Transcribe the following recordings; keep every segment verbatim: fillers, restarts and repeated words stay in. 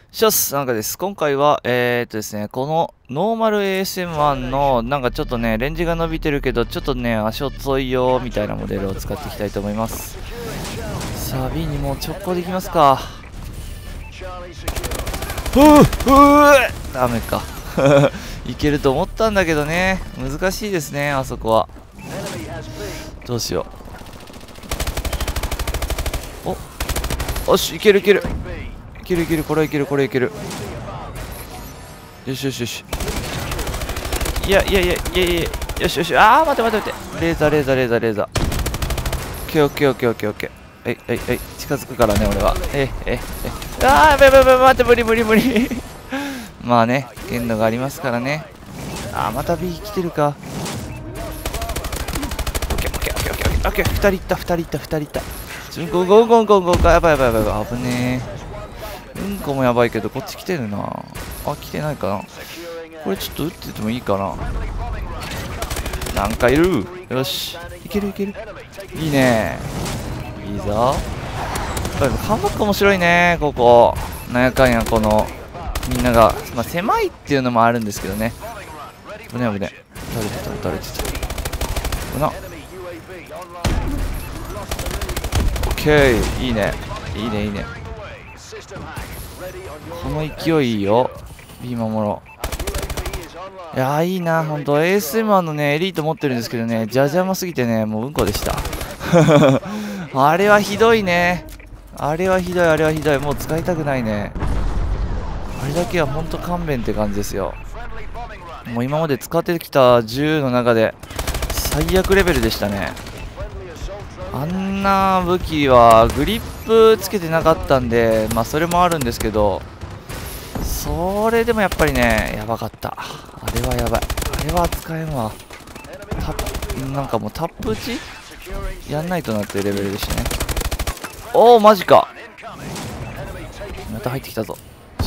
シャスなんかです。今回は、えーっとですね、このノーマル エーエスエムワン の、なんかちょっとね、レンジが伸びてるけど、ちょっとね、足遅いよ、みたいなモデルを使っていきたいと思います。さあ、B にもう直行できますか。ふうふうダメか。いけると思ったんだけどね。難しいですね、あそこは。どうしよう。およし、いけるいける。いけるいける、これはいける、これはいける。よしよしよし。いやいやいやいやいや、よしよし。あー、待って待って待って。レーザーレーザーレーザーレーザー。オッケーオッケーオッケーオッケーオッケー。えいえいえい、近づくからね、俺は。ええええ。あー、やばいやばいやばい、待って、無理無理無理。まあね、限度がありますからね。あー、また B 来てるか。オッケーオッケーオッケーオッケーオッケー。ふたりいった、ふたりいった、ふたりいった。ゴーゴーゴーゴーゴーゴー。やばいやばいやばいやばい。危ねえ。うんこもやばいけど、こっち来てるな。あ、来てないかな。これちょっと撃っててもいいかな。なんかいる。よし、いけるいける。いいね。いいぞ。やっぱりカムバック面白いね、ここ。なんやかんや、このみんなが、まあ、狭いっていうのもあるんですけどね。危ね危ね。撃たれてた撃たれてた。危な。オッケー、いいねいいねいいね。この勢いいいよ。 B 守ろう。いやー、いいな、ほんと エーエスエムワン のねエリート持ってるんですけどね、じゃじゃますぎてね、もううんこでした。あれはひどいね。あれはひどい、あれはひどい。もう使いたくないね。あれだけはほんと勘弁って感じですよ。もう今まで使ってきた銃の中で最悪レベルでしたね。あんな武器はグリップつけてなかったんで、まあそれもあるんですけど、それでもやっぱりね、やばかった。あれはやばい。あれは使えんわ。タッなんかもうタップ打ちやんないとなっていうレベルでしたね。おお、マジか。また入ってきたぞ。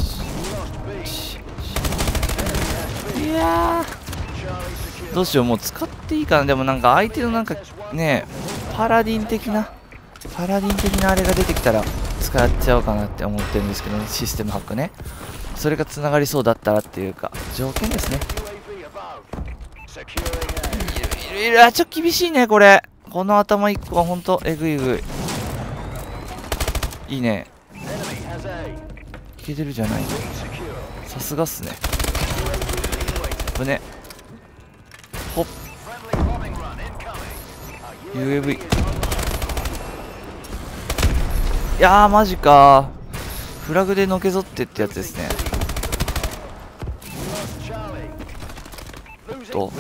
いやー、どうしよう、もう使っていいかな。でもなんか相手のなんかね、パラディン的な、パラディン的なあれが出てきたら使っちゃおうかなって思ってるんですけどね、システムハックね。それがつながりそうだったらっていうか、条件ですね。いるいる、あ、ちょっと厳しいね、これ。この頭いっこはほんと、えぐいえぐい。いいね。いけてるじゃない。さすがっすね。ぶね。ほっ。ユーエーブイ。いやー、マジかー。フラグでのけぞってってやつですね。と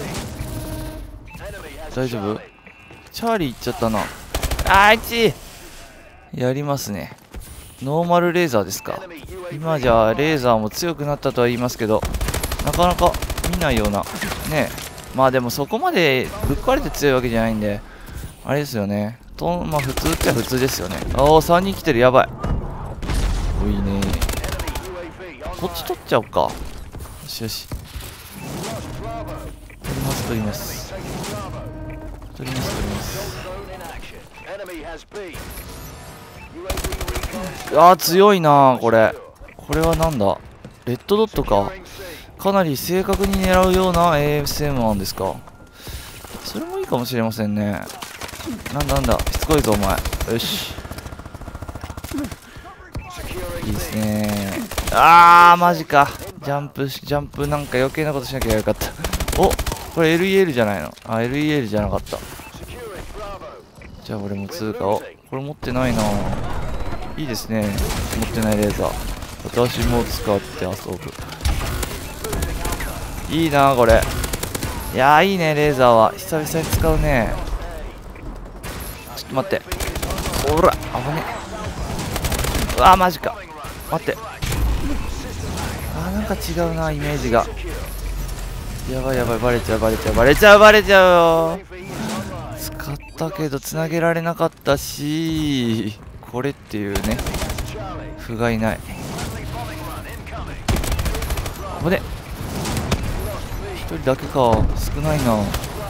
大丈夫？チャーリー行っちゃったな。あー、いちやりますね。ノーマルレーザーですか。今じゃレーザーも強くなったとは言いますけど、なかなか見ないようなね。まあでもそこまでぶっ壊れて強いわけじゃないんであれですよね。とまあ普通っちゃ普通ですよね。おお、さんにん来てる。やばい。おいね。こっち取っちゃおうか。よしよし、取ります取ります取ります取ります。あー、強いなこれ。これはなんだ、レッドドットか。かなり正確に狙うような エーエスエムワン ですか。それもいいかもしれませんね。なんだなんだ、しつこいぞお前。よし、いいですね。あー、マジか。ジャンプジャンプなんか余計なことしなきゃよかった。お、これ エルイーエル じゃないの。あ、 エルイーエル じゃなかった。じゃあ俺も通過を。これ持ってないな。いいですね、持ってないレーザー。私も使って遊ぶ。いいなこれ。いやー、いいね、レーザーは久々に使うね。ちょっと待って。おら、危ね。うわー、マジか。待って。あー、なんか違うな、イメージが。やばいやばい、バレちゃうバレちゃうバレちゃうバレちゃうよ。使ったけど繋げられなかったし、これっていうね、不甲斐ない。危ね。ひとりだけか、少ないな。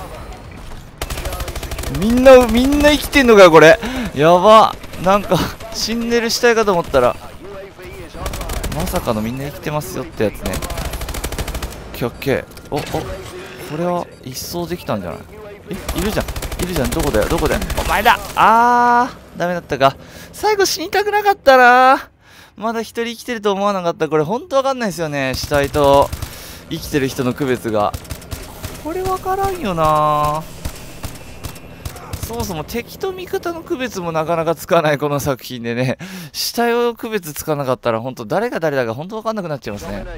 みんなみんな生きてんのかよこれ。やば、なんか死んでる死体かと思ったらまさかのみんな生きてますよってやつね。オッケーオッケー。おお、これは一掃できたんじゃない？え、いるじゃんいるじゃん。どこだよどこだよ。お前だ。あーダメだったか。最後死にたくなかったな。まだ一人生きてると思わなかった。これほんとわかんないですよね、死体と生きてる人の区別が。これわからんよな。そもそも敵と味方の区別もなかなかつかないこの作品でね、死体を区別つかなかったらほんと誰が誰だかほんとわかんなくなっちゃいますね。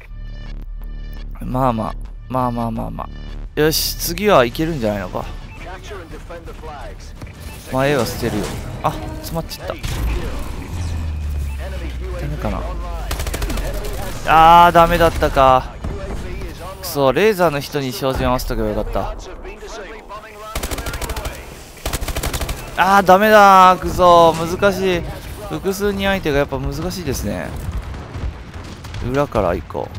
まあまあまあまあまあまあ、よし次はいけるんじゃないのか。前は捨てるよ。あ、詰まっちゃった。ダメかな。あーダメだったか。くそ、レーザーの人に照準合わせとけばよかった。あーダメだー。くそ難しい。複数人相手がやっぱ難しいですね。裏から行こ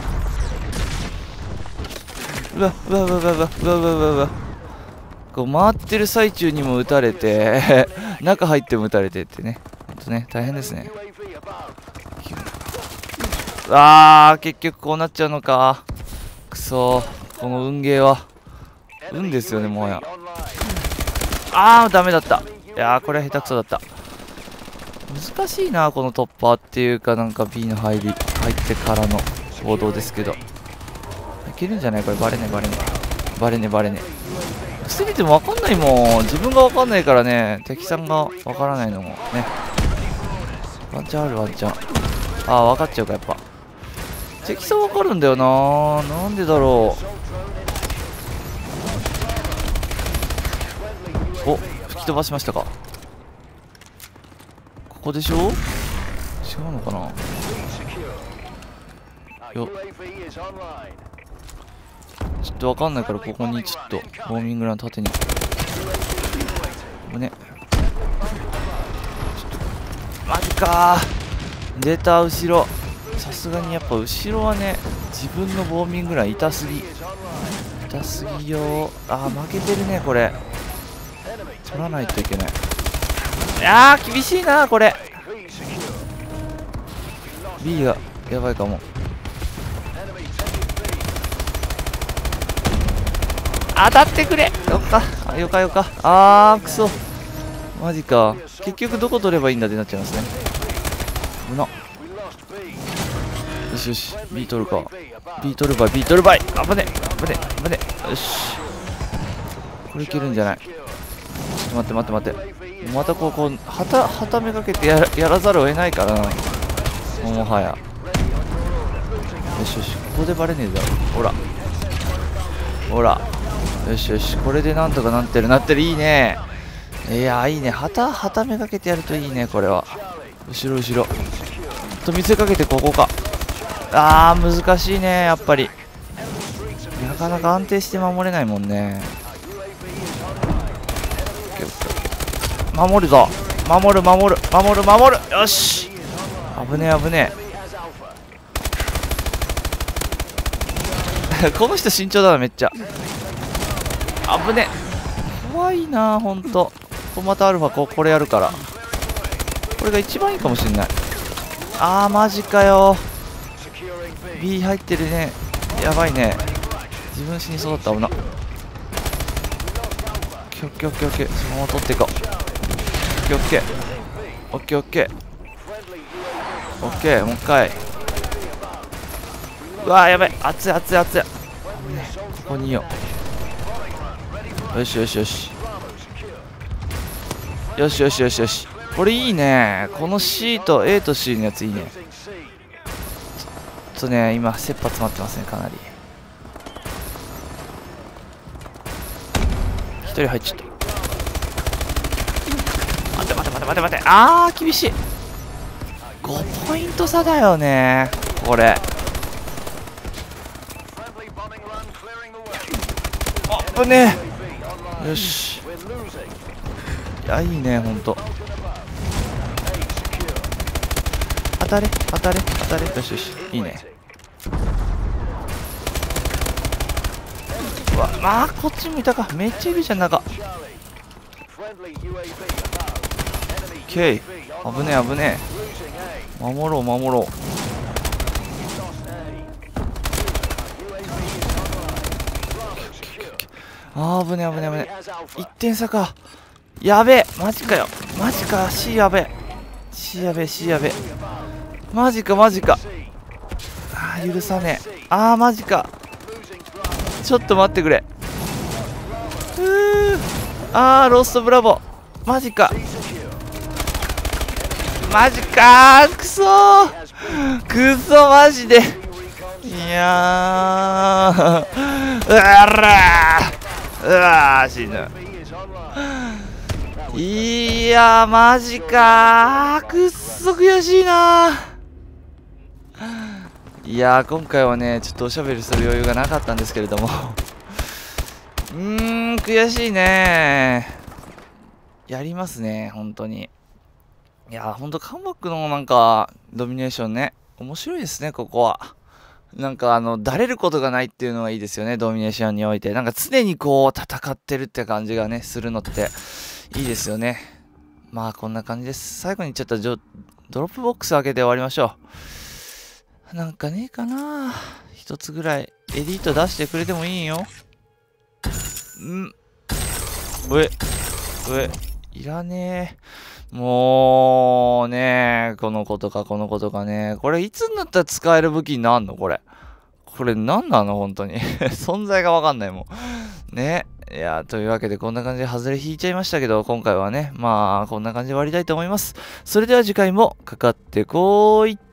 う。うわうわうわうわうわうわうわうわうわ。こう回ってる最中にも撃たれて中入っても撃たれてってね、ほんとね大変ですね。あー結局こうなっちゃうのか。くそー、この運ゲーは運ですよねもはや。あーダメだった。いやーこれは下手くそだった。難しいなこの突破っていうか、なんか B の入り入ってからの行動ですけど、いけるんじゃないこれ。バレねバレねバレねバレね。伏せ見ても分かんないもん。自分が分かんないからね、敵さんが分からないのもね。ワンチャンあるワンチャン。ああ分かっちゃうか。やっぱ敵さん分かるんだよな。なんでだろう。お、吹き飛ばしましたか。ここでしょ。違うのかな。よ、ちょっとわかんないからここにちょっとウォーミングラン縦に。ね、ちょっとマジかー。出た後ろ。さすがにやっぱ後ろはね、自分のウォーミングラン痛すぎ痛すぎよー。あー負けてるねこれ。取らないといけない。いやー厳しいなこれ。 B がやばいかも。当たってくれ。よっかあ、よかよか。あーくそマジか。結局どこ取ればいいんだってなっちゃいますね。危な。よしよし B 取るか。 B 取るばい B 取るばい。危ね危ね危ね。よしこれいけるんじゃない。ちょっと待って待って待って。またこうこうはたはためかけてや ら, やらざるを得ないからな、もはや。よしよしここでバレねえだろ。ほらほら。よしよしこれでなんとかなってるなってる。いいね。いやーいいね。はたはためかけてやるといいねこれは。後ろ後ろと見せかけてここか。あー難しいねやっぱり。なかなか安定して守れないもんね。守るぞ守る守る守る守る。よし危ねえ危ねえこの人慎重だなめっちゃ。危ねえ怖いなほんと。コマタアルファここれやるから、これが一番いいかもしんない。あーマジかよ。 B 入ってるね。やばいね。自分死にそうだった。危な。オッケーオッケーオッケーオッケー。そのまま取っていこう。オッケーオッケーオッケーオッケー。もう一回。うわーやばい。熱い熱い熱い。ここにいよう。よしよしよしよしよしよしよし。これいいね。この C と A と C のやついいね。ちょっとね今切羽詰まってますねかなり。一人入っちゃった。待て待て待て待て待て。あー厳しい。ごポイント差だよねこれ。あぶねえ。よしいやいいねほんと。当たれ当たれ当たれ。よしよしいいね。うわまあこっちもいたか。めっちゃいるじゃん中。オッケー危ねえ危ねえ。守ろう守ろう。 あー、危ね危ね危ね。いってん差か。やべえ、マジかよ。マジか、C やべえ。C やべえ、C やべえ。マジか、マジか。あー、許さねえ。あー、マジか。ちょっと待ってくれ。うー。あー、ローストブラボー。マジか。マジかー。くそー。くそ、マジで。いやー。うわらー。うわー、死ぬ。いやー、マジかー。くっそ悔しいなー。いやー、今回はね、ちょっとおしゃべりする余裕がなかったんですけれども。うーん、悔しいねー。やりますね、本当に。いやー、ほんと、カンバックのなんか、ドミネーションね、面白いですね、ここは。なんか、あの、だれることがないっていうのがいいですよね、ドミネーションにおいて。なんか、常にこう、戦ってるって感じがね、するのって、いいですよね。まあ、こんな感じです。最後にちょっとドロップボックス開けて終わりましょう。なんかねえかな、一つぐらい、エリート出してくれてもいいよ。んうえ、うえ、いらねえ。もうね、この子とかこの子とかね。これいつになったら使える武器になんのこれ。これ何なの本当に。存在がわかんないもん。ね。いや、というわけでこんな感じで外れ引いちゃいましたけど、今回はね、まあこんな感じで終わりたいと思います。それでは次回もかかってこーい。